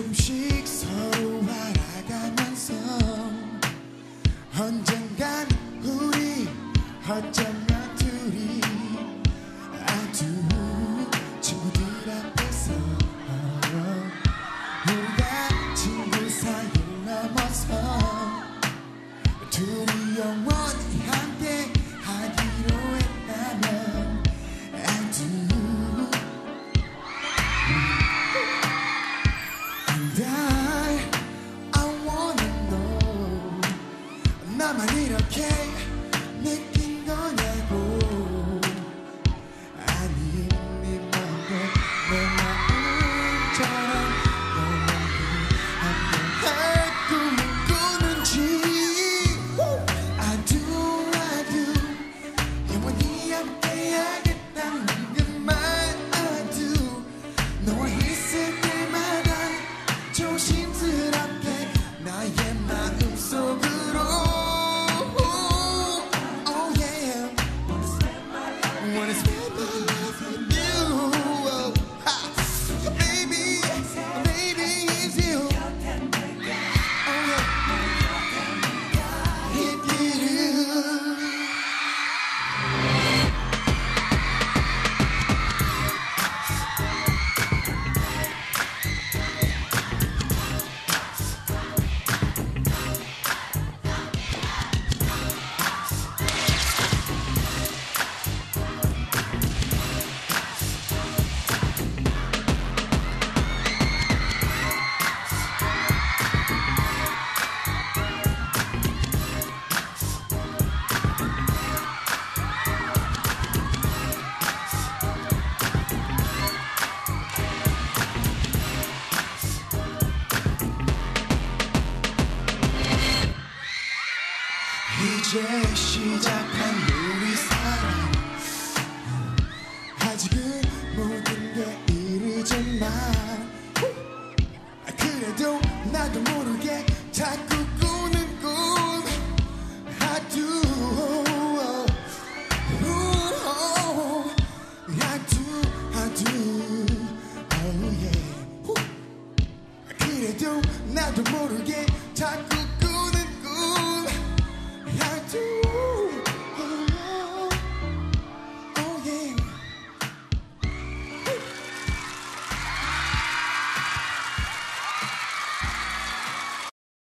조금씩 서로 알아가면서 언젠간 우리 어쩌면 둘이 아주 친구들 앞에서 우리가 친구 사이를 넘어서 둘이 영원히 함께 하기로 했다면 아주 I wanna know 나만 이렇게 느낀 거냐고 아니 네 맘도 내 마음처럼 영원히 함께할 꿈을 꾸는지 I do 영원히 함께하겠다는 그 말 I do 너와 있을 때마다 조심스럽게 나의 마음속으로 Oh yeah Wanna spend my life with you Baby, baby it's you Oh yeah If you do 이제 시작한 우리 사랑 아직은 모든 게 이르지만